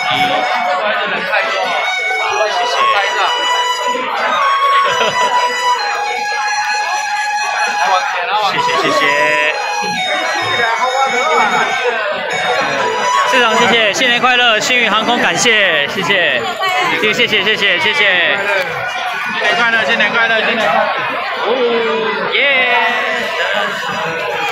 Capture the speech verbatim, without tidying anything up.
谢谢。谢谢谢谢。市长谢谢，新年快乐，星宇航空感谢，谢谢，谢谢谢谢谢谢谢谢。新年快乐，新年快乐，新年快乐！哦耶！